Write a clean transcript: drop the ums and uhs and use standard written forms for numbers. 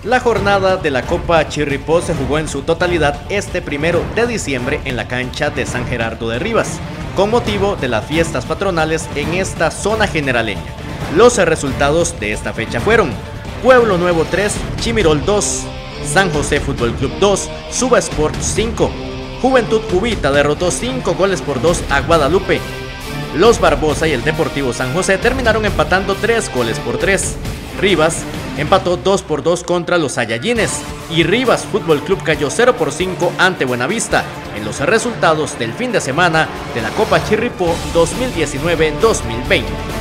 La jornada de la Copa Chirripó se jugó en su totalidad este 1 de diciembre en la cancha de San Gerardo de Rivas, con motivo de las fiestas patronales en esta zona generaleña. Los resultados de esta fecha fueron: Pueblo Nuevo 3, Chimirol 2, San José Fútbol Club 2, Suba Sport 5, Juventud Cubita derrotó 5-2 a Guadalupe. Los Barbosa y el Deportivo San José terminaron empatando 3-3. Rivas empató 2-2 contra los Saiyajines y Rivas Fútbol Club cayó 0-5 ante Buenavista en los resultados del fin de semana de la Copa Chirripó 2019-2020.